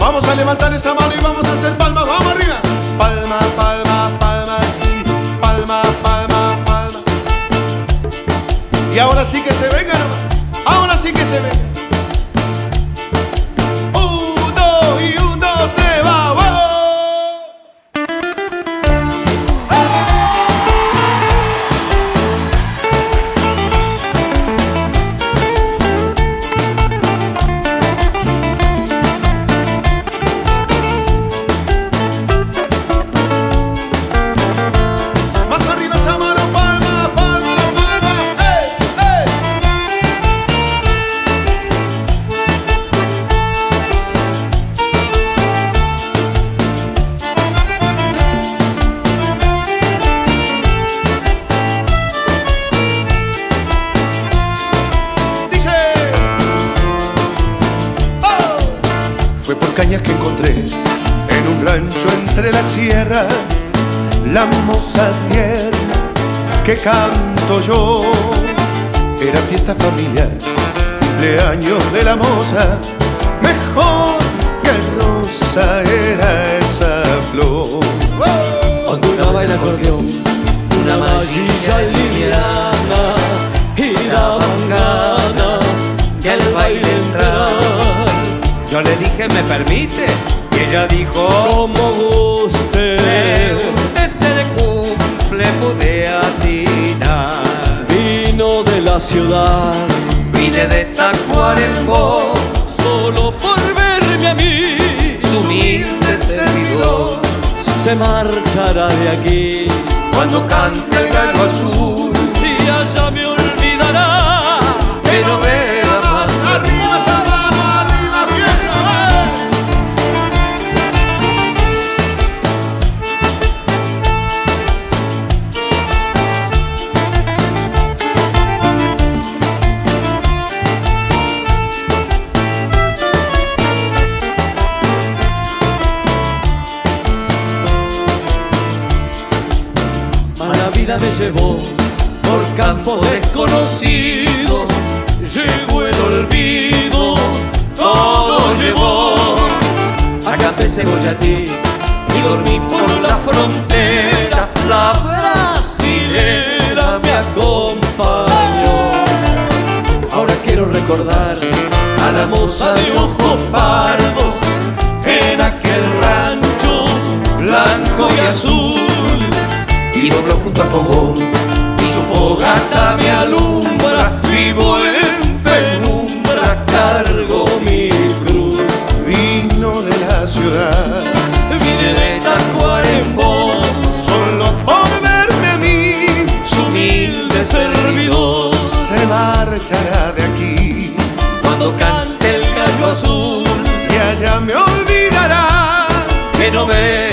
Vamos a levantar esa mano y vamos a hacer palmas, vamos arriba. Palma, palma, palma, sí. Palma, palma, palma. Y ahora sí que se venga nomás. Ahora sí que se venga. Un, dos y un, dos, tres, va, va. Fue por cañas que encontré en un rancho entre las sierras, la moza tierna que canto yo. Era fiesta familiar, cumpleaños de la moza, mejor que rosa era esa flor. Cuando una baila acordeón, una mallilla liviana, y daban ganas de al baile entrar. Yo le dije, ¿me permite? Y ella dijo, como guste. Desde el cumple pude atinar. Vino de la ciudad, vine de Tacuarembó, solo por verme a mí, su humilde servidor. Se marchará de aquí cuando cante el gallo azul, y allá me olvidará que no vea más. Arriba esa mano, arriba fiesta, La vida me llevó por campos desconocidos, llegó el olvido, todo llevó. Acampé en Goyatí y dormí por la frontera, la brasilera me acompañó. Ahora quiero recordar a la moza de ojos pardos en aquel rancho blanco y azul. Y doblo junto al fogón, y su fogata me alumbra, vivo en penumbra, cargo mi cruz. vino de la ciudad, Vine de Tacuarembó, solo por verme a mí, su humilde servidor. se marchará de aquí, Cuando cante el gallo azul, y allá me olvidará que no me